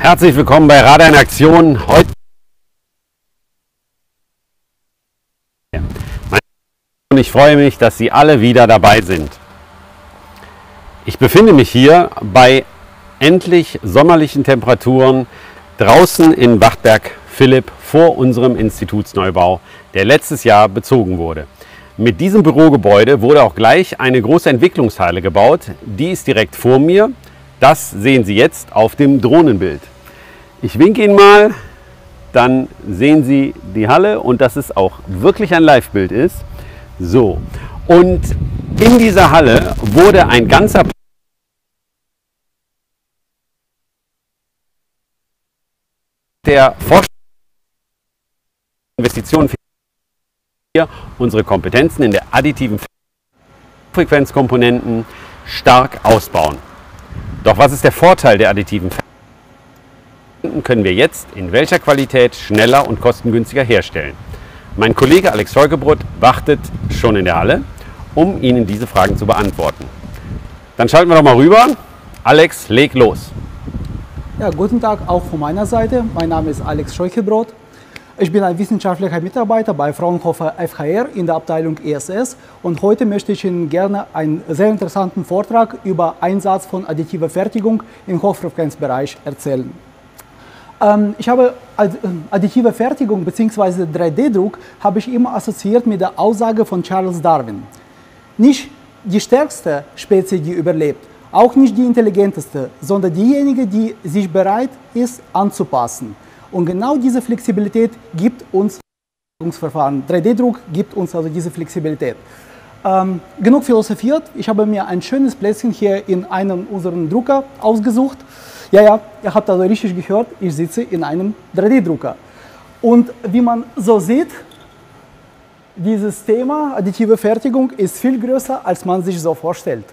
Herzlich willkommen bei Radar in Aktion. Heute und ich freue mich, dass Sie alle wieder dabei sind. Ich befinde mich hier bei endlich sommerlichen Temperaturen draußen in Bad Berg-Philipp vor unserem Institutsneubau, der letztes Jahr bezogen wurde. Mit diesem Bürogebäude wurde auch gleich eine große Entwicklungshalle gebaut. Die ist direkt vor mir. Das sehen Sie jetzt auf dem Drohnenbild. Ich winke Ihnen mal, dann sehen Sie die Halle und dass es auch wirklich ein Live-Bild ist. So, und in dieser Halle wurde ein ganzer der Investitionen für unsere Kompetenzen in der additiven Frequenzkomponenten stark ausbauen. Doch was ist der Vorteil der additiven Frequenzkomponenten? Können wir jetzt in welcher Qualität schneller und kostengünstiger herstellen? Mein Kollege Alex Scheukebrot wartet schon in der Halle, um Ihnen diese Fragen zu beantworten. Dann schalten wir doch mal rüber. Alex, leg los. Ja, guten Tag auch von meiner Seite. Mein Name ist Alex Scheukebrot. Ich bin ein wissenschaftlicher Mitarbeiter bei Fraunhofer FHR in der Abteilung ESS und heute möchte ich Ihnen gerne einen sehr interessanten Vortrag über Einsatz von additiver Fertigung im Hochfrequenzbereich erzählen. Ich habe additive Fertigung bzw. 3D-Druck habe ich immer assoziiert mit der Aussage von Charles Darwin. Nicht die stärkste Spezies, die überlebt, auch nicht die intelligenteste, sondern diejenige, die sich bereit ist anzupassen. Und genau diese Flexibilität gibt uns das Verfahren. 3D-Druck gibt uns also diese Flexibilität. Genug philosophiert, ich habe mir ein schönes Plätzchen hier in einem unserer Drucker ausgesucht. Ja, ihr habt also richtig gehört, ich sitze in einem 3D-Drucker. Und wie man so sieht, dieses Thema additive Fertigung ist viel größer, als man sich so vorstellt.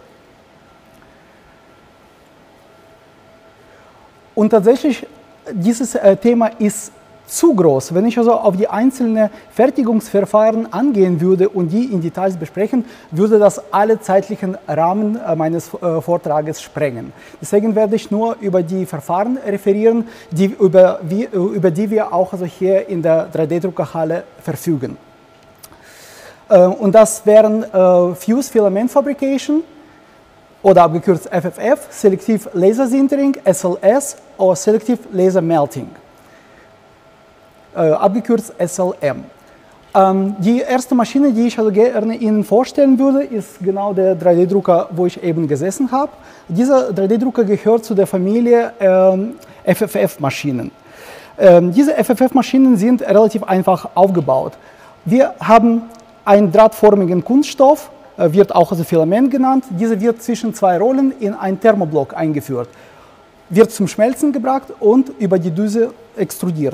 Und tatsächlich, dieses Thema ist zu groß. Wenn ich also auf die einzelnen Fertigungsverfahren angehen würde und die in Details besprechen, würde das alle zeitlichen Rahmen meines Vortrages sprengen. Deswegen werde ich nur über die Verfahren referieren, über die wir auch also hier in der 3D-Druckerhalle verfügen. Und das wären Fused Filament Fabrication oder abgekürzt FFF, Selective Laser Sintering, SLS oder Selective Laser Melting. Abgekürzt SLM. Die erste Maschine, die ich also gerne Ihnen vorstellen würde, ist genau der 3D-Drucker, wo ich eben gesessen habe. Dieser 3D-Drucker gehört zu der Familie FFF-Maschinen. Diese FFF-Maschinen sind relativ einfach aufgebaut. Wir haben einen drahtförmigen Kunststoff, wird auch also Filament genannt. Dieser wird zwischen zwei Rollen in einen Thermoblock eingeführt, wird zum Schmelzen gebracht und über die Düse extrudiert.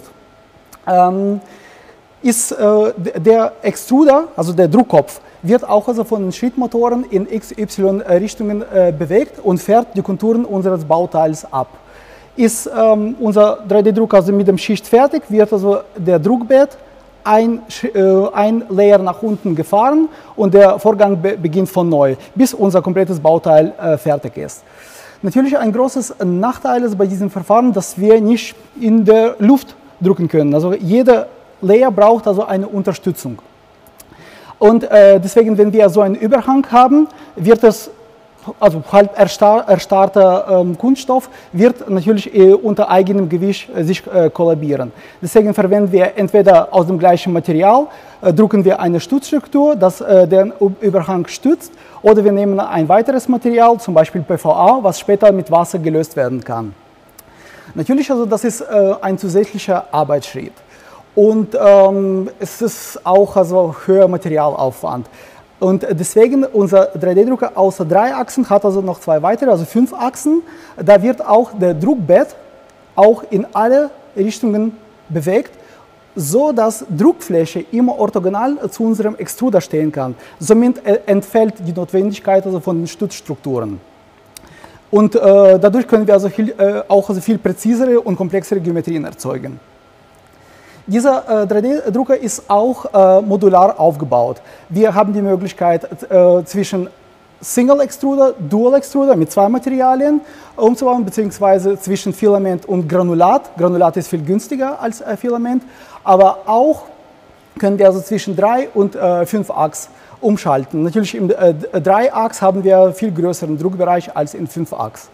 Der Extruder, also der Druckkopf, wird auch also von den Schrittmotoren in XY-Richtungen bewegt und fährt die Konturen unseres Bauteils ab. Ist unser 3D-Drucker also mit dem Schicht fertig, wird also der Druckbett ein Layer nach unten gefahren und der Vorgang beginnt von neu, bis unser komplettes Bauteil fertig ist. Natürlich ein großes Nachteil ist bei diesem Verfahren, dass wir nicht in der Luft drucken können. Also jeder Layer braucht also eine Unterstützung. Und deswegen, wenn wir so einen Überhang haben, wird es, also halb erstarrter Kunststoff, wird natürlich unter eigenem Gewicht sich kollabieren. Deswegen verwenden wir entweder aus dem gleichen Material, drucken wir eine Stützstruktur, das den Überhang stützt, oder wir nehmen ein weiteres Material, zum Beispiel PVA, was später mit Wasser gelöst werden kann. Natürlich, also das ist ein zusätzlicher Arbeitsschritt und es ist auch also höherer Materialaufwand. Und deswegen unser 3D-Drucker außer 3 Achsen hat also noch 2 weitere, also 5 Achsen. Da wird auch der Druckbett auch in alle Richtungen bewegt, so dass Druckfläche immer orthogonal zu unserem Extruder stehen kann. Somit entfällt die Notwendigkeit also von den Stützstrukturen. Und dadurch können wir also viel präzisere und komplexere Geometrien erzeugen. Dieser 3D-Drucker ist auch modular aufgebaut. Wir haben die Möglichkeit, zwischen Single Extruder, Dual Extruder mit 2 Materialien umzubauen, beziehungsweise zwischen Filament und Granulat. Granulat ist viel günstiger als Filament, aber auch können wir also zwischen 3 und 5 Achs umschalten. Natürlich im 3 Achs haben wir viel größeren Druckbereich als in 5 Achs.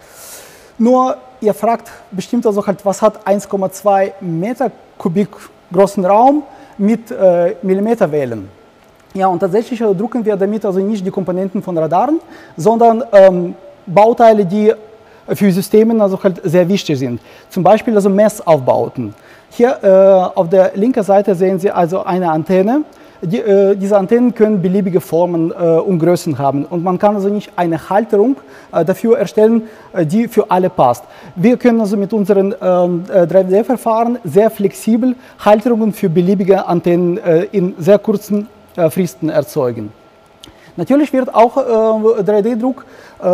Nur ihr fragt bestimmt also halt, was hat 1,2 Meter Kubik großen Raum mit Millimeterwellen? Ja, und tatsächlich drucken wir damit also nicht die Komponenten von Radaren, sondern Bauteile, die für Systeme also halt sehr wichtig sind. Zum Beispiel also Messaufbauten. Hier auf der linken Seite sehen Sie also eine Antenne. Diese Antennen können beliebige Formen und Größen haben und man kann also nicht eine Halterung dafür erstellen, die für alle passt. Wir können also mit unseren 3D-Verfahren sehr flexibel Halterungen für beliebige Antennen in sehr kurzen Fristen erzeugen. Natürlich wird auch 3D-Druck,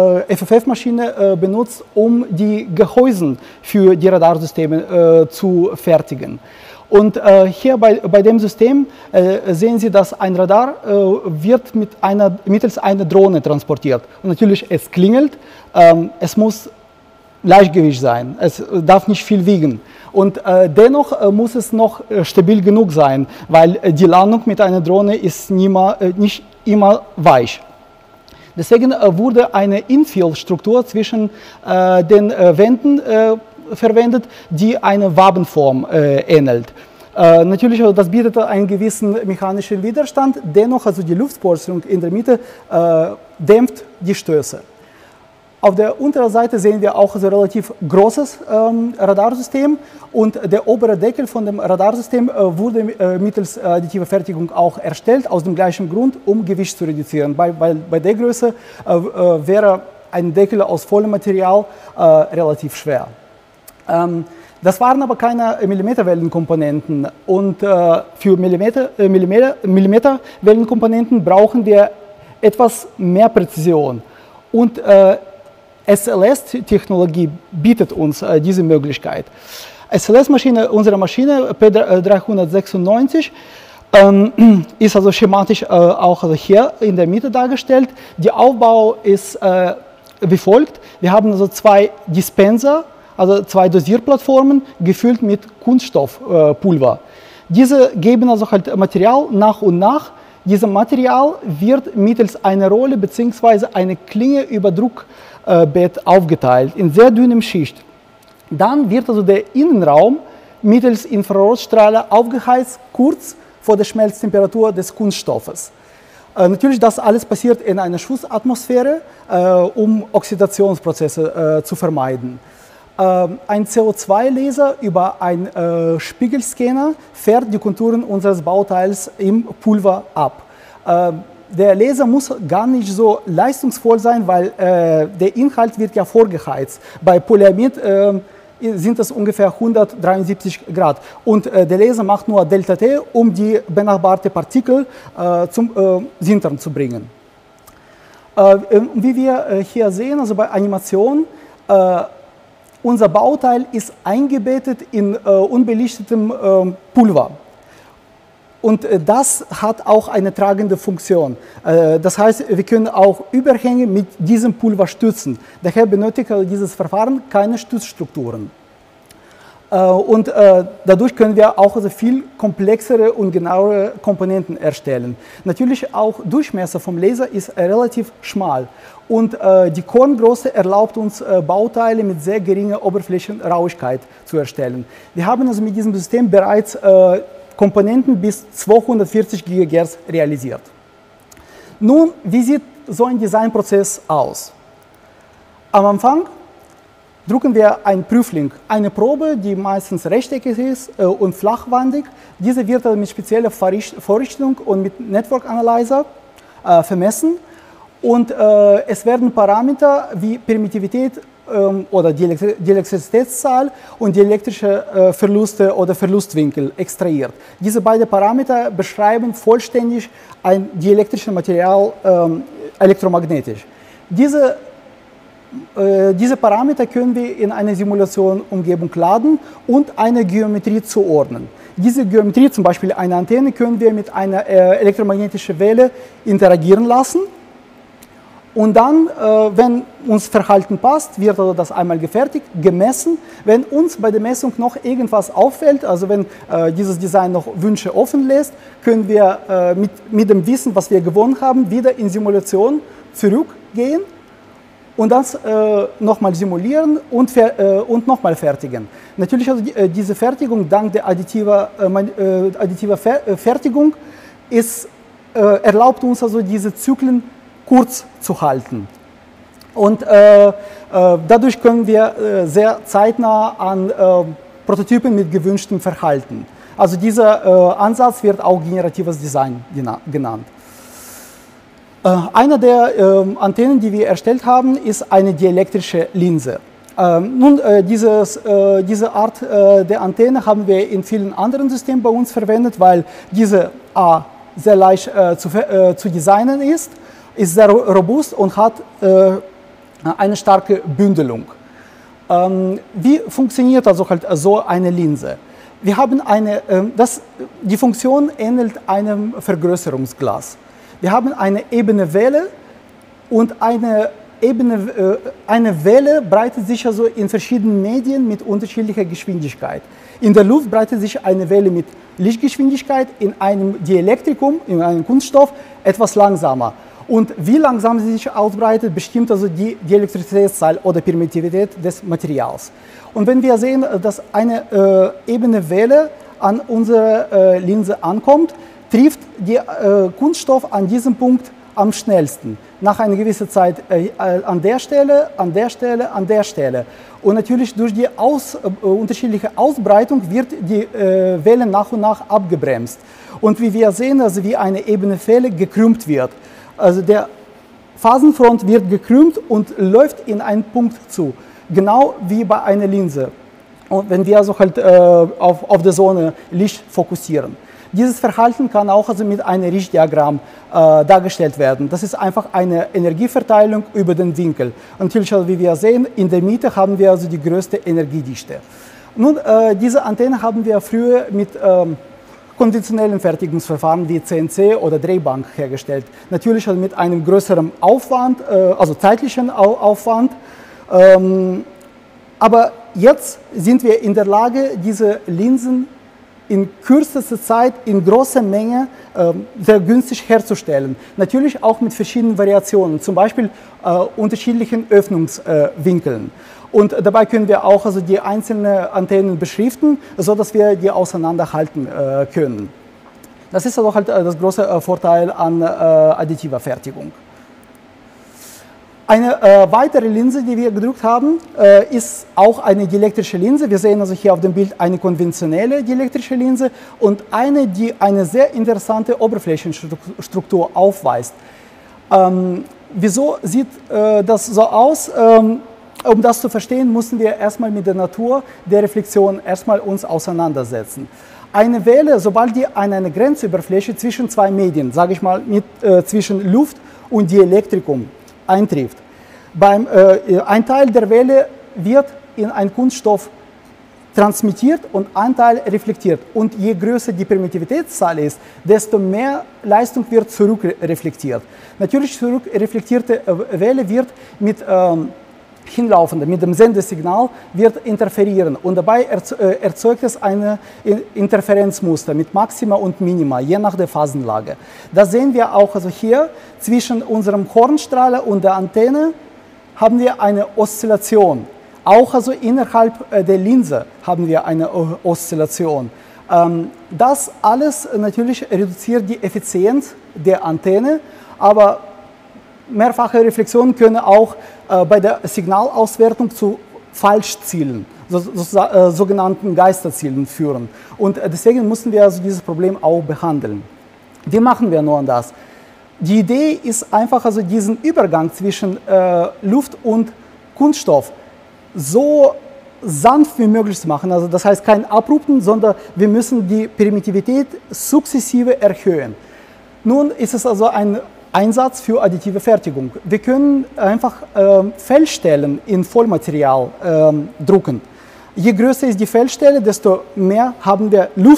FFF-Maschine benutzt, um die Gehäusen für die Radarsysteme zu fertigen. Und hier bei dem System sehen Sie, dass ein Radar wird mittels einer Drohne transportiert. Und natürlich, es klingelt, es muss Leichtgewicht sein, es darf nicht viel wiegen. Und dennoch muss es noch stabil genug sein, weil die Landung mit einer Drohne ist nicht immer weich. Deswegen wurde eine Infill-Struktur zwischen den Wänden verwendet, die eine Wabenform ähnelt. Natürlich, das bietet einen gewissen mechanischen Widerstand, dennoch also die Luftpolsterung in der Mitte dämpft die Stöße. Auf der unteren Seite sehen wir auch ein relativ großes Radarsystem und der obere Deckel von dem Radarsystem wurde mittels additiver Fertigung auch erstellt, aus dem gleichen Grund, um Gewicht zu reduzieren. Weil bei der Größe wäre ein Deckel aus vollem Material relativ schwer. Das waren aber keine Millimeterwellenkomponenten und für Millimeterwellenkomponenten brauchen wir etwas mehr Präzision. Und SLS-Technologie bietet uns diese Möglichkeit. SLS-Maschine, unsere Maschine P396, ist also schematisch auch also hier in der Mitte dargestellt. Der Aufbau ist wie folgt. Wir haben also 2 Dispenser, also 2 Dosierplattformen, gefüllt mit Kunststoffpulver. Diese geben also halt Material nach und nach. Dieses Material wird mittels einer Rolle bzw. einer Klinge über Druckbett aufgeteilt in sehr dünnem Schicht. Dann wird also der Innenraum mittels Infrarotstrahler aufgeheizt, kurz vor der Schmelztemperatur des Kunststoffes. Natürlich, das alles passiert in einer Schutzatmosphäre, um Oxidationsprozesse zu vermeiden. Ein CO2-Laser über einen Spiegelscanner fährt die Konturen unseres Bauteils im Pulver ab. Der Laser muss gar nicht so leistungsvoll sein, weil der Inhalt wird ja vorgeheizt. Bei Polyamid sind es ungefähr 173 Grad. Und der Laser macht nur Delta T, um die benachbarte Partikel zum Sintern zu bringen. Wie wir hier sehen, also bei Animation, unser Bauteil ist eingebettet in unbelichtetem Pulver. Und das hat auch eine tragende Funktion. Das heißt, wir können auch Überhänge mit diesem Pulver stützen. Daher benötigt dieses Verfahren keine Stützstrukturen. Und dadurch können wir auch also viel komplexere und genauere Komponenten erstellen. Natürlich auch Durchmesser vom Laser ist relativ schmal. Und die Korngröße erlaubt uns, Bauteile mit sehr geringer Oberflächenrauigkeit zu erstellen. Wir haben also mit diesem System bereits Komponenten bis 240 GHz realisiert. Nun, wie sieht so ein Designprozess aus? Am Anfang drucken wir ein Prüfling, eine Probe, die meistens rechteckig ist und flachwandig. Diese wird mit spezieller Vorrichtung und mit Network Analyzer vermessen. Und es werden Parameter wie Permittivität oder die Elektrizitätszahl und die elektrische Verluste oder Verlustwinkel extrahiert. Diese beiden Parameter beschreiben vollständig ein dielektrisches Material elektromagnetisch. Diese Parameter können wir in eine Simulationsumgebung laden und eine Geometrie zuordnen. Diese Geometrie, zum Beispiel eine Antenne, können wir mit einer elektromagnetischen Welle interagieren lassen. Und dann, wenn uns Verhalten passt, wird also das einmal gefertigt, gemessen. Wenn uns bei der Messung noch irgendwas auffällt, also wenn dieses Design noch Wünsche offen lässt, können wir mit dem Wissen, was wir gewonnen haben, wieder in Simulation zurückgehen und das nochmal simulieren und nochmal fertigen. Natürlich also diese Fertigung dank der additiver Fertigung erlaubt uns also diese Zyklen kurz zu halten. Und dadurch können wir sehr zeitnah an Prototypen mit gewünschtem Verhalten. Also dieser Ansatz wird auch generatives Design genannt. Eine der Antennen, die wir erstellt haben, ist eine dielektrische Linse. Diese Art der Antenne haben wir in vielen anderen Systemen bei uns verwendet, weil diese sehr leicht zu designen ist sehr robust und hat eine starke Bündelung. Wie funktioniert also halt so eine Linse? Wir haben die Funktion ähnelt einem Vergrößerungsglas. Wir haben eine ebene Welle und eine Welle breitet sich also in verschiedenen Medien mit unterschiedlicher Geschwindigkeit. In der Luft breitet sich eine Welle mit Lichtgeschwindigkeit, in einem Dielektrikum, in einem Kunststoff, etwas langsamer. Und wie langsam sie sich ausbreitet, bestimmt also die Elektrizitätszahl oder Permittivität des Materials. Und wenn wir sehen, dass eine ebene Welle an unsere Linse ankommt, trifft der Kunststoff an diesem Punkt am schnellsten. Nach einer gewissen Zeit an der Stelle, an der Stelle, an der Stelle. Und natürlich durch die unterschiedliche Ausbreitung wird die Welle nach und nach abgebremst. Und wie wir sehen, also wie eine ebene Welle gekrümmt wird. Also der Phasenfront wird gekrümmt und läuft in einen Punkt zu, genau wie bei einer Linse. Und wenn wir also halt auf der Sonne Licht fokussieren. Dieses Verhalten kann auch also mit einem Richtdiagramm dargestellt werden. Das ist einfach eine Energieverteilung über den Winkel. Und natürlich, also wie wir sehen, in der Mitte haben wir also die größte Energiedichte. Nun, diese Antenne haben wir früher mit konventionellen Fertigungsverfahren wie CNC oder Drehbank hergestellt. Natürlich also mit einem größeren Aufwand, also zeitlichen Aufwand. Aber jetzt sind wir in der Lage, diese Linsen in kürzester Zeit in großer Menge sehr günstig herzustellen. Natürlich auch mit verschiedenen Variationen, zum Beispiel unterschiedlichen Öffnungswinkeln. Und dabei können wir auch also die einzelnen Antennen beschriften, sodass wir die auseinanderhalten können. Das ist also halt das große Vorteil an additiver Fertigung. Eine weitere Linse, die wir gedruckt haben, ist auch eine dielektrische Linse. Wir sehen also hier auf dem Bild eine konventionelle dielektrische Linse und eine, die eine sehr interessante Oberflächenstruktur aufweist. Wieso sieht das so aus? Um das zu verstehen, müssen wir erstmal mit der Natur der Reflexion erstmal uns auseinandersetzen. Eine Welle, sobald die an eine Grenzüberfläche zwischen zwei Medien, sage ich mal zwischen Luft und Dielektrikum eintrifft, ein Teil der Welle wird in einen Kunststoff transmittiert und ein Teil reflektiert. Und je größer die Permittivitätszahl ist, desto mehr Leistung wird zurückreflektiert. Natürlich zurückreflektierte Welle wird mit mit dem Sendesignal wird interferieren und dabei erzeugt es ein Interferenzmuster mit Maxima und Minima, je nach der Phasenlage. Das sehen wir auch also hier zwischen unserem Hornstrahler und der Antenne haben wir eine Oszillation. Auch also innerhalb der Linse haben wir eine Oszillation. Das alles natürlich reduziert die Effizienz der Antenne, aber mehrfache Reflexionen können auch bei der Signalauswertung zu Falschzielen, sogenannten Geisterzielen führen. Und deswegen müssen wir also dieses Problem auch behandeln. Wie machen wir nun das? Die Idee ist einfach, also diesen Übergang zwischen Luft und Kunststoff so sanft wie möglich zu machen. Also das heißt kein Abrupten, sondern wir müssen die Permittivität sukzessive erhöhen. Nun ist es also ein Einsatz für additive Fertigung. Wir können einfach Feldstellen in Vollmaterial drucken. Je größer ist die Feldstelle, desto mehr haben wir Luft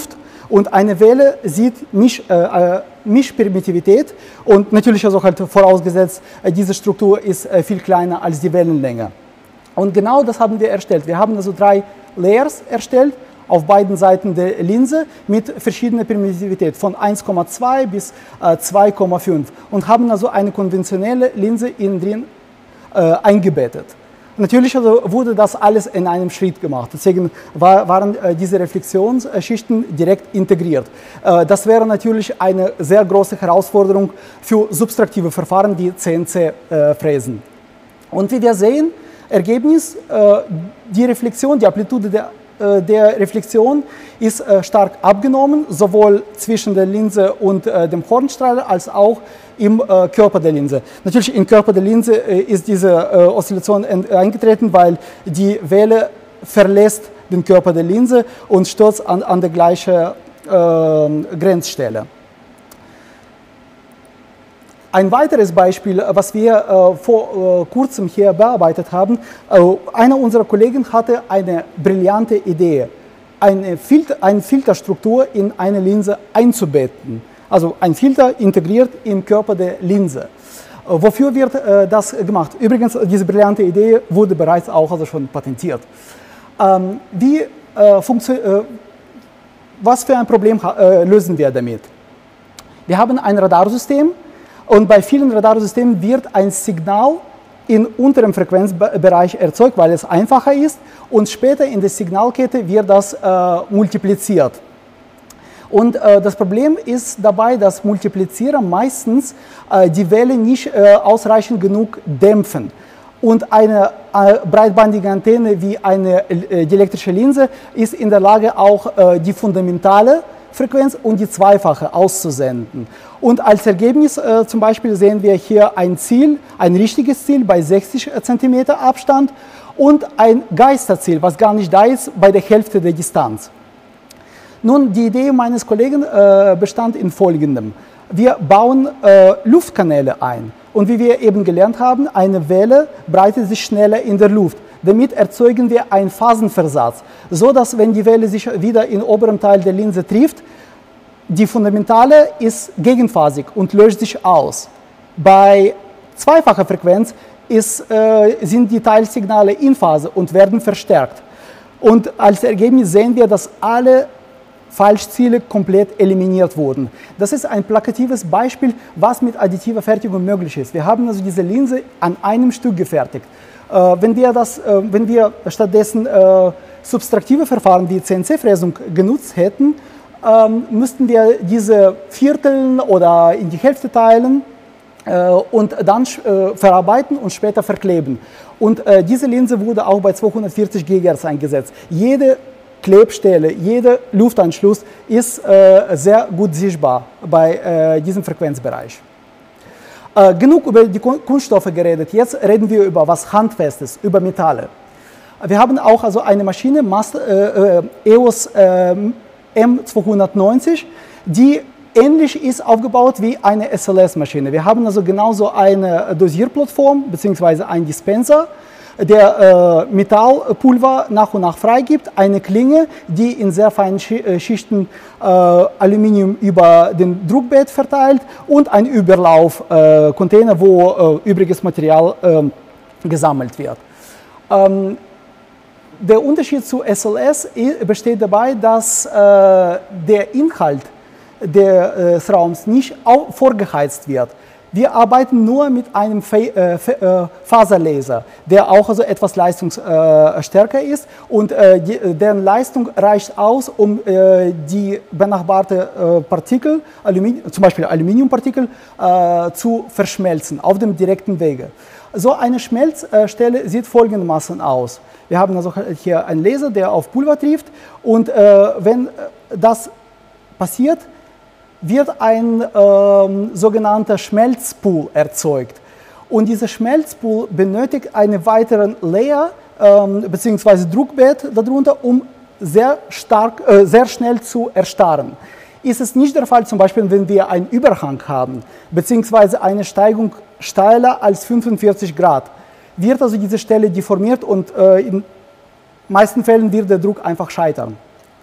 Und eine Welle sieht Mischpermittivität und natürlich also halt vorausgesetzt, diese Struktur ist viel kleiner als die Wellenlänge. Und genau das haben wir erstellt. Wir haben also 3 Layers erstellt auf beiden Seiten der Linse mit verschiedener Permittivität von 1,2 bis 2,5 und haben also eine konventionelle Linse innen drin eingebettet. Natürlich also wurde das alles in einem Schritt gemacht, deswegen waren diese Reflexionsschichten direkt integriert. Das wäre natürlich eine sehr große Herausforderung für subtraktive Verfahren wie CNC-Fräsen. Und wie wir sehen, Ergebnis, die Reflexion, die Amplitude der Reflexion ist stark abgenommen, sowohl zwischen der Linse und dem Hornstrahler als auch im Körper der Linse. Natürlich im Körper der Linse ist diese Oszillation eingetreten, weil die Welle verlässt den Körper der Linse und stürzt an der gleichen Grenzstelle. Ein weiteres Beispiel, was wir vor kurzem hier bearbeitet haben, einer unserer Kollegen hatte eine brillante Idee, eine Filterstruktur in eine Linse einzubetten. Also ein Filter integriert im Körper der Linse. Wofür wird das gemacht? Übrigens, diese brillante Idee wurde bereits auch also schon patentiert. Was für ein Problem lösen wir damit? Wir haben ein Radarsystem. Und bei vielen Radarsystemen wird ein Signal in unterem Frequenzbereich erzeugt, weil es einfacher ist. Und später in der Signalkette wird das multipliziert. Und das Problem ist dabei, dass Multiplizierer meistens die Welle nicht ausreichend genug dämpfen. Und eine breitbandige Antenne wie die elektrische Linse ist in der Lage, auch die fundamentale Frequenz und die zweifache auszusenden. Und als Ergebnis zum Beispiel sehen wir hier ein Ziel, ein richtiges Ziel bei 60 cm Abstand und ein Geisterziel, was gar nicht da ist, bei der Hälfte der Distanz. Nun, die Idee meines Kollegen bestand in Folgendem. Wir bauen Luftkanäle ein und wie wir eben gelernt haben, eine Welle breitet sich schneller in der Luft. Damit erzeugen wir einen Phasenversatz, so dass wenn die Welle sich wieder im oberen Teil der Linse trifft, die fundamentale ist gegenphasig und löst sich aus. Bei zweifacher Frequenz sind die Teilsignale in Phase und werden verstärkt. Und als Ergebnis sehen wir, dass alle Falschziele komplett eliminiert wurden. Das ist ein plakatives Beispiel, was mit additiver Fertigung möglich ist. Wir haben also diese Linse an einem Stück gefertigt. Wenn wir stattdessen subtraktive Verfahren wie CNC-Fräsung genutzt hätten, müssten wir diese vierteln oder in die Hälfte teilen und dann verarbeiten und später verkleben. Und diese Linse wurde auch bei 240 GHz eingesetzt. Jede Klebstelle, jeder Luftanschluss ist sehr gut sichtbar bei diesem Frequenzbereich. Genug über die Kunststoffe geredet, jetzt reden wir über was Handfestes, über Metalle. Wir haben auch also eine Maschine, EOS M290, die ähnlich ist aufgebaut wie eine SLS-Maschine. Wir haben also genauso eine Dosierplattform bzw. einen Dispenser, der Metallpulver nach und nach freigibt, eine Klinge, die in sehr feinen Schichten Aluminium über den Druckbett verteilt und ein Überlaufcontainer, wo übriges Material gesammelt wird. Der Unterschied zu SLS besteht dabei, dass der Inhalt des Raums nicht vorgeheizt wird. Wir arbeiten nur mit einem Faserlaser, der auch also etwas leistungsstärker ist und deren Leistung reicht aus, um die benachbarte Partikel, zum Beispiel Aluminiumpartikel, zu verschmelzen auf dem direkten Wege. So eine Schmelzstelle sieht folgendermaßen aus. Wir haben also hier einen Laser, der auf Pulver trifft und wenn das passiert, wird ein sogenannter Schmelzpool erzeugt. Und dieser Schmelzpool benötigt einen weiteren Layer bzw. Druckbett darunter, um sehr schnell zu erstarren. Ist es nicht der Fall, zum Beispiel, wenn wir einen Überhang haben, bzw. eine Steigung steiler als 45 Grad, wird also diese Stelle deformiert und in meisten Fällen wird der Druck einfach scheitern.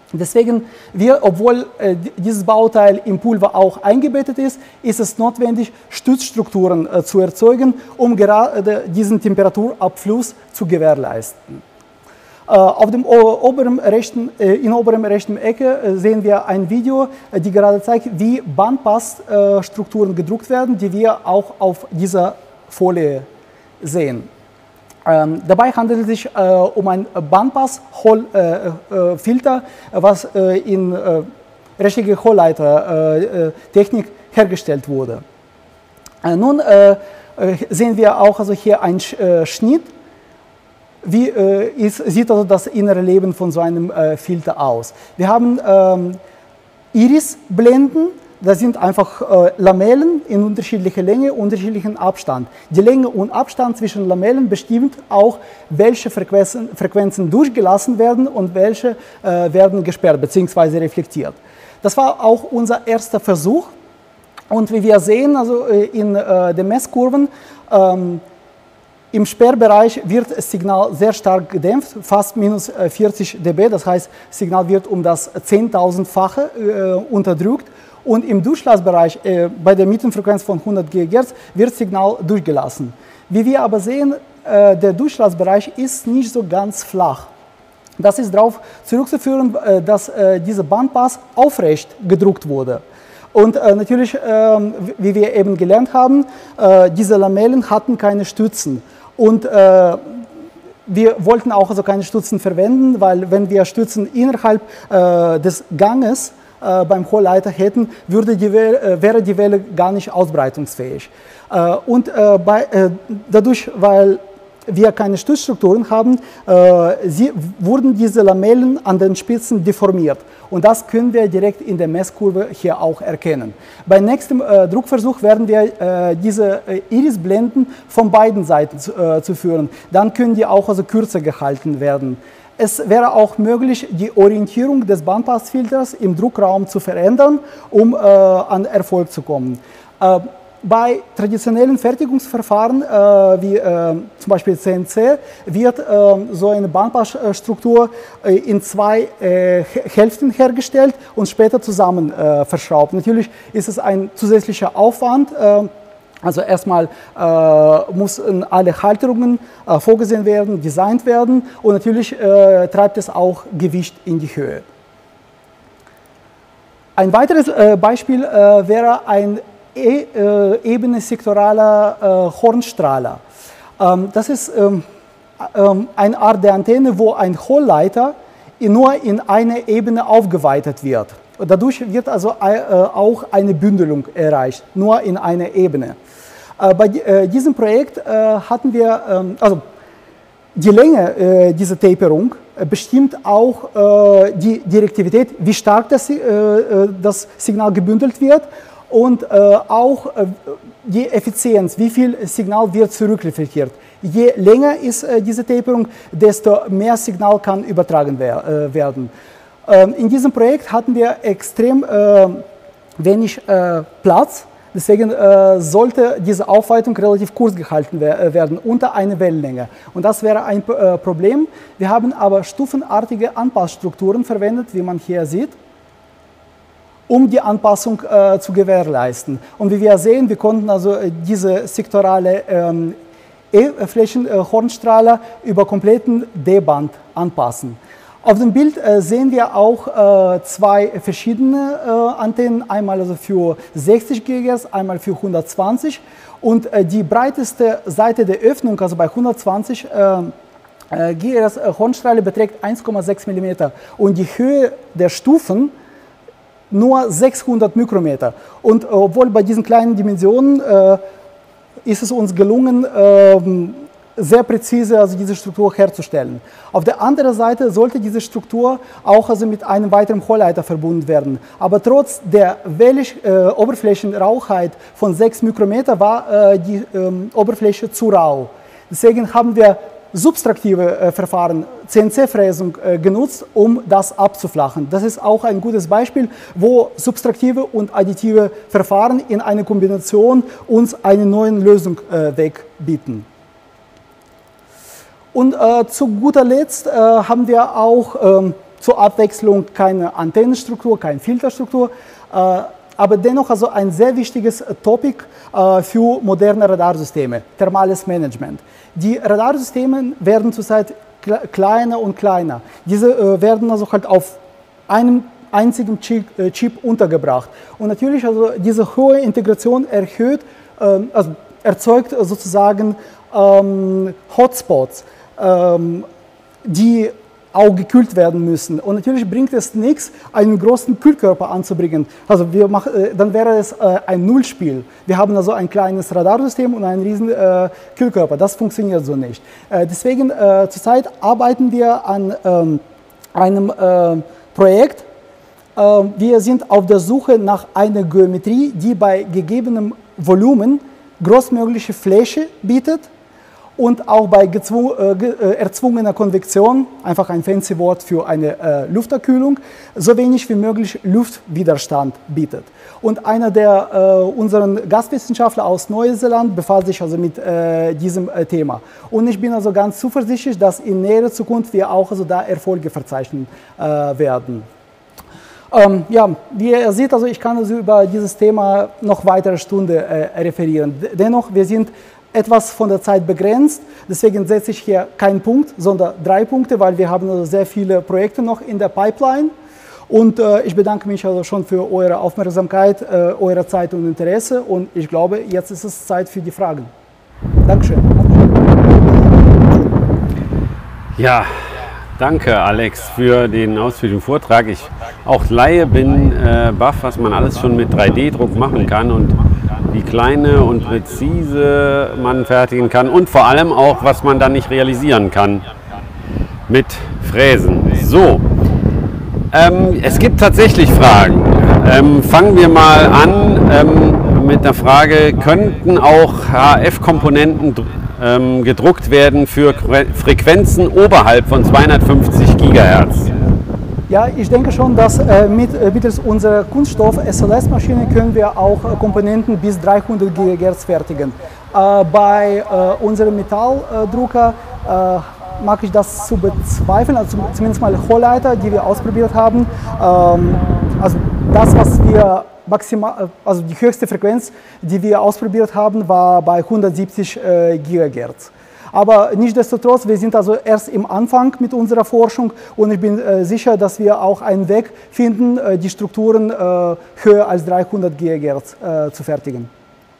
Deswegen, obwohl dieses Bauteil im Pulver auch eingebettet ist, ist es notwendig, Stützstrukturen zu erzeugen, um gerade diesen Temperaturabfluss zu gewährleisten. Auf dem oberen rechten Ecke sehen wir ein Video, die gerade zeigt, wie Bandpassstrukturen gedruckt werden, die wir auch auf dieser Folie sehen. Dabei handelt es sich um ein Bandpass-Filter, was in rechteckiger Hohlleitertechnik hergestellt wurde. Nun sehen wir auch also hier einen Schnitt. Wie sieht also das innere Leben von so einem Filter aus? Wir haben Irisblenden. Das sind einfach Lamellen in unterschiedlicher Länge, unterschiedlichen Abstand. Die Länge und Abstand zwischen Lamellen bestimmt auch, welche Frequenzen durchgelassen werden und welche werden gesperrt bzw. reflektiert. Das war auch unser erster Versuch. Und wie wir sehen, also in den Messkurven, im Sperrbereich wird das Signal sehr stark gedämpft, fast minus 40 dB. Das heißt, das Signal wird um das 10.000-fache unterdrückt. Und im Durchlassbereich, bei der Mittenfrequenz von 100 GHz, wird das Signal durchgelassen. Wie wir aber sehen, der Durchlassbereich ist nicht so ganz flach. Das ist darauf zurückzuführen, dass dieser Bandpass aufrecht gedruckt wurde. Und natürlich, wie wir eben gelernt haben, diese Lamellen hatten keine Stützen. Und wir wollten auch also keine Stützen verwenden, weil wenn wir Stützen innerhalb des Ganges beim Hohlleiter hätten, wäre die Welle gar nicht ausbreitungsfähig. Und dadurch, weil wir keine Stützstrukturen haben, wurden diese Lamellen an den Spitzen deformiert. Und das können wir direkt in der Messkurve hier auch erkennen. Beim nächsten Druckversuch werden wir diese Irisblenden von beiden Seiten zu führen. Dann können die auch also kürzer gehalten werden. Es wäre auch möglich, die Orientierung des Bandpassfilters im Druckraum zu verändern, um an Erfolg zu kommen. Bei traditionellen Fertigungsverfahren, wie zum Beispiel CNC, wird so eine Bandpassstruktur in zwei Hälften hergestellt und später zusammen verschraubt. Natürlich ist es ein zusätzlicher Aufwand. Also erstmal müssen alle Halterungen vorgesehen werden, designt werden und natürlich treibt es auch Gewicht in die Höhe. Ein weiteres Beispiel wäre ein ebenesektoraler Hornstrahler. Das ist eine Art der Antenne, wo ein Hohlleiter nur in einer Ebene aufgeweitet wird. Dadurch wird also auch eine Bündelung erreicht, nur in einer Ebene. Bei diesem Projekt hatten wir, also die Länge dieser Taperung bestimmt auch die Direktivität, wie stark das Signal gebündelt wird und auch die Effizienz, wie viel Signal wird zurückreflektiert. Je länger ist diese Taperung, desto mehr Signal kann übertragen werden. In diesem Projekt hatten wir extrem wenig Platz. Deswegen sollte diese Aufweitung relativ kurz gehalten werden, unter einer Wellenlänge. Und das wäre ein Problem. Wir haben aber stufenartige Anpassstrukturen verwendet, wie man hier sieht, um die Anpassung zu gewährleisten. Und wie wir sehen, wir konnten also diese sektorale E-Flächen-Hornstrahler über kompletten D-Band anpassen. Auf dem Bild sehen wir auch zwei verschiedene Antennen, einmal also für 60 GHz, einmal für 120. Und die breiteste Seite der Öffnung, also bei 120 GHz Hornstrahler, beträgt 1,6 mm und die Höhe der Stufen nur 600 Mikrometer. Und obwohl bei diesen kleinen Dimensionen ist es uns gelungen, sehr präzise also diese Struktur herzustellen. Auf der anderen Seite sollte diese Struktur auch also mit einem weiteren Hohlleiter verbunden werden. Aber trotz der Oberflächenrauheit von 6 Mikrometer war die Oberfläche zu rau. Deswegen haben wir subtraktive Verfahren, CNC-Fräsung genutzt, um das abzuflachen. Das ist auch ein gutes Beispiel, wo subtraktive und additive Verfahren in einer Kombination uns eine neue Lösung wegbieten. Und zu guter Letzt haben wir auch zur Abwechslung keine Antennenstruktur, keine Filterstruktur, aber dennoch also ein sehr wichtiges Topic für moderne Radarsysteme, thermales Management. Die Radarsysteme werden zurzeit kleiner und kleiner. Diese werden also halt auf einem einzigen Chip untergebracht. Und natürlich also diese hohe Integration erzeugt sozusagen Hotspots, die auch gekühlt werden müssen. Und natürlich bringt es nichts, einen großen Kühlkörper anzubringen. Also dann wäre es ein Nullspiel. Wir haben also ein kleines Radarsystem und einen riesen Kühlkörper. Das funktioniert so nicht. Deswegen zurzeit arbeiten wir an einem Projekt. Wir sind auf der Suche nach einer Geometrie, die bei gegebenem Volumen großmögliche Fläche bietet und auch bei erzwungener Konvektion, einfach ein fancy Wort für eine Lufterkühlung, so wenig wie möglich Luftwiderstand bietet. Und einer der unseren Gastwissenschaftler aus Neuseeland befasst sich also mit diesem Thema. Und ich bin also ganz zuversichtlich, dass in näherer Zukunft wir auch also da Erfolge verzeichnen werden. Ja, wie ihr seht, also ich kann also über dieses Thema noch weitere Stunde referieren. Dennoch, wir sind etwas von der Zeit begrenzt, deswegen setze ich hier keinen Punkt, sondern 3 Punkte, weil wir haben also sehr viele Projekte noch in der Pipeline. Und ich bedanke mich also schon für eure Aufmerksamkeit, eure Zeit und Interesse und ich glaube, jetzt ist es Zeit für die Fragen. Dankeschön. Ja. Danke, Alex, für den ausführlichen Vortrag. Ich auch Laie bin baff, was man alles schon mit 3D-Druck machen kann und wie kleine und präzise man fertigen kann und vor allem auch, was man dann nicht realisieren kann mit Fräsen. So, es gibt tatsächlich Fragen. Fangen wir mal an mit der Frage, könnten auch HF-Komponenten gedruckt werden für Frequenzen oberhalb von 250 GHz? Ja, ich denke schon, dass mittels unserer Kunststoff-SLS-Maschine können wir auch Komponenten bis 300 GHz fertigen. Bei unserem Metalldrucker mag ich das zu bezweifeln, also zumindest mal Hohlleiter, die wir ausprobiert haben. Also das, was wir maximal, also die höchste Frequenz, die wir ausprobiert haben, war bei 170 GHz. Aber nichtsdestotrotz, wir sind also erst im Anfang mit unserer Forschung und ich bin sicher, dass wir auch einen Weg finden, die Strukturen höher als 300 GHz zu fertigen.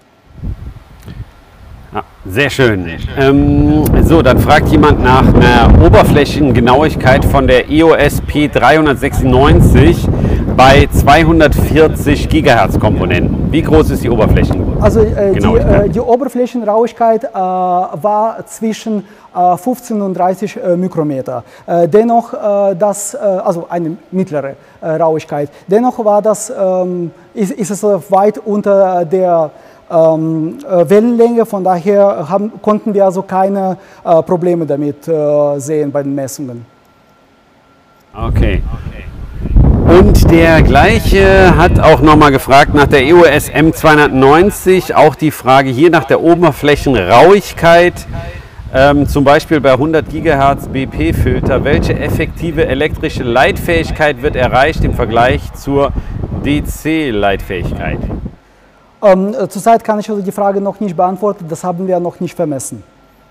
Ja, sehr schön. So, dann fragt jemand nach einer Oberflächengenauigkeit von der EOS P396 bei 240 GHz Komponenten. Wie groß ist die Oberflächengenauigkeit? Also die Oberflächenrauigkeit war zwischen 15 und 30 Mikrometer. Dennoch, also eine mittlere Rauigkeit. Dennoch war das, ist es weit unter der Wellenlänge, von daher konnten wir also keine Probleme damit sehen bei den Messungen. Okay. Und der gleiche hat auch nochmal gefragt nach der EOS M290, auch die Frage hier nach der Oberflächenrauigkeit, zum Beispiel bei 100 GHz BP-Filter. Welche effektive elektrische Leitfähigkeit wird erreicht im Vergleich zur DC-Leitfähigkeit? Zurzeit kann ich also die Frage noch nicht beantworten, das haben wir noch nicht vermessen.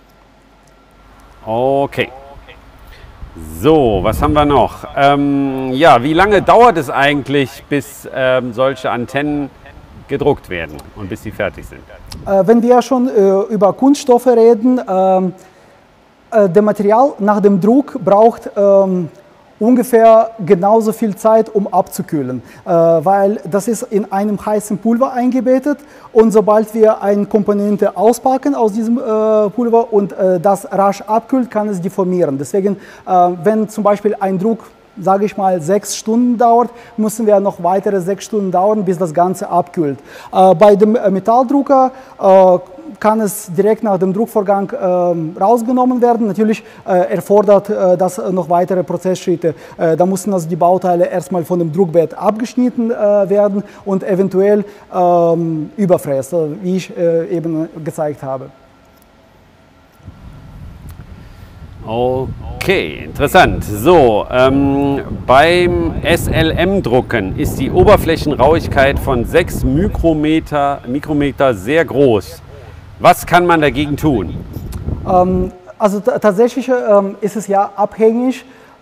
Okay. So, was haben wir noch? Ja, wie lange dauert es eigentlich, bis solche Antennen gedruckt werden und bis sie fertig sind? Wenn wir schon über Kunststoffe reden, das Material nach dem Druck braucht ungefähr genauso viel Zeit, um abzukühlen, weil das ist in einem heißen Pulver eingebettet und sobald wir eine Komponente auspacken aus diesem Pulver und das rasch abkühlt, kann es deformieren. Deswegen, wenn zum Beispiel ein Druck, sage ich mal, 6 Stunden dauert, müssen wir noch weitere 6 Stunden dauern, bis das Ganze abkühlt. Bei dem Metalldrucker kann es direkt nach dem Druckvorgang rausgenommen werden. Natürlich erfordert das noch weitere Prozessschritte. Da müssen also die Bauteile erstmal von dem Druckbett abgeschnitten werden und eventuell überfräst, wie ich eben gezeigt habe. Okay. Okay, interessant. So, beim SLM-Drucken ist die Oberflächenrauigkeit von 6 Mikrometer sehr groß. Was kann man dagegen tun? Also tatsächlich ist es ja abhängig,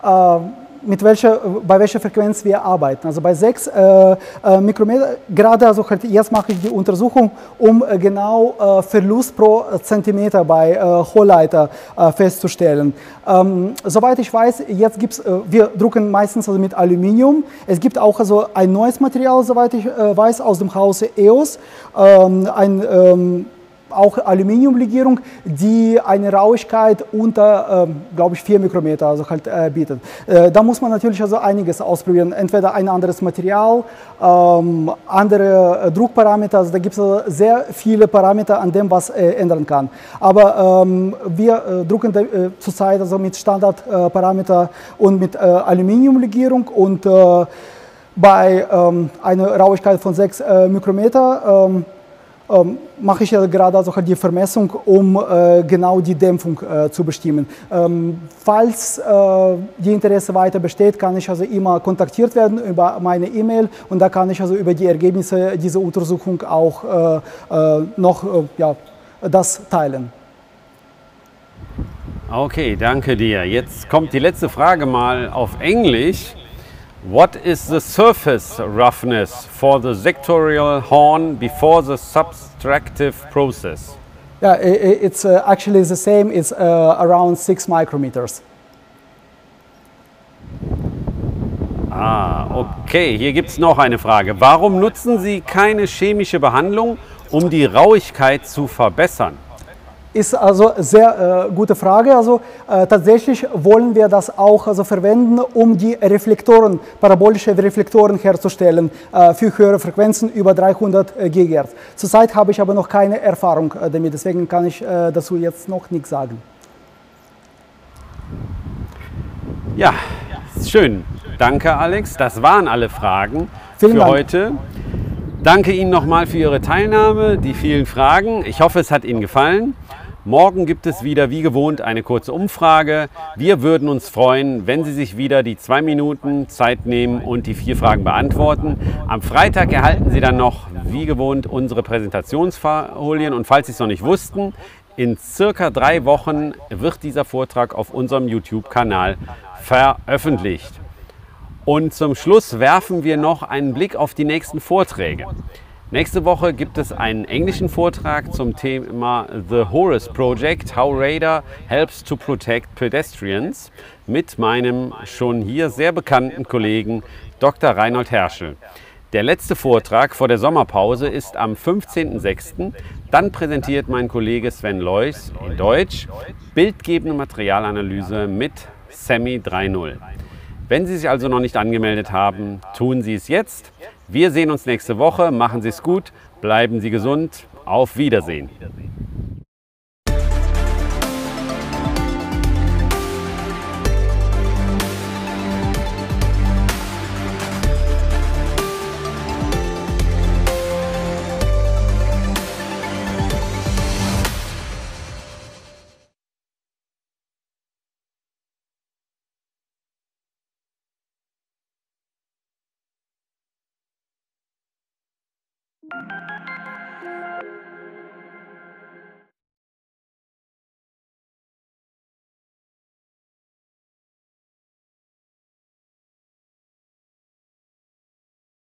bei welcher Frequenz wir arbeiten. Also bei 6 Mikrometer, gerade also halt jetzt mache ich die Untersuchung, um genau Verlust pro Zentimeter bei Hohlleiter festzustellen. Soweit ich weiß, jetzt gibt's, wir drucken meistens also mit Aluminium. Es gibt auch also ein neues Material, soweit ich weiß, aus dem Hause EOS, auch Aluminiumlegierung, die eine Rauigkeit unter, glaube ich, 4 Mikrometer also halt, bietet. Da muss man natürlich also einiges ausprobieren. Entweder ein anderes Material, andere Druckparameter. Also da gibt es sehr viele Parameter, an dem was ändern kann. Aber wir drucken zurzeit also mit Standardparameter und mit Aluminiumlegierung und bei einer Rauigkeit von 6 Mikrometer mache ich ja gerade also die Vermessung, um genau die Dämpfung zu bestimmen. Falls die Interesse weiter besteht, kann ich also immer kontaktiert werden über meine E-Mail und da kann ich also über die Ergebnisse dieser Untersuchung auch noch ja, das teilen. Okay, danke dir. Jetzt kommt die letzte Frage mal auf Englisch. What is the surface roughness for the sectorial horn before the subtractive process? Yeah, it's actually the same. It's around 6 micrometers. Okay. Hier gibt es noch eine Frage. Warum nutzen Sie keine chemische Behandlung, um die Rauigkeit zu verbessern? Ist also sehr gute Frage. Also tatsächlich wollen wir das auch also verwenden, um die Reflektoren, parabolische Reflektoren herzustellen für höhere Frequenzen über 300 GHz. Zurzeit habe ich aber noch keine Erfahrung damit, deswegen kann ich dazu jetzt noch nichts sagen. Ja, schön. Danke, Alex. Das waren alle Fragen Vielen Dank. heute. Danke Ihnen nochmal für Ihre Teilnahme, die vielen Fragen. Ich hoffe, es hat Ihnen gefallen. Morgen gibt es wieder wie gewohnt eine kurze Umfrage. Wir würden uns freuen, wenn Sie sich wieder die 2 Minuten Zeit nehmen und die 4 Fragen beantworten. Am Freitag erhalten Sie dann noch wie gewohnt unsere Präsentationsfolien und falls Sie es noch nicht wussten, in circa 3 Wochen wird dieser Vortrag auf unserem YouTube-Kanal veröffentlicht. Und zum Schluss werfen wir noch einen Blick auf die nächsten Vorträge. Nächste Woche gibt es einen englischen Vortrag zum Thema The Horus Project, How Radar Helps to Protect Pedestrians mit meinem schon hier sehr bekannten Kollegen Dr. Reinhold Herschel. Der letzte Vortrag vor der Sommerpause ist am 15.06. Dann präsentiert mein Kollege Sven Lois in Deutsch bildgebende Materialanalyse mit SEMI 3.0. Wenn Sie sich also noch nicht angemeldet haben, tun Sie es jetzt. Wir sehen uns nächste Woche. Machen Sie es gut, bleiben Sie gesund. Auf Wiedersehen.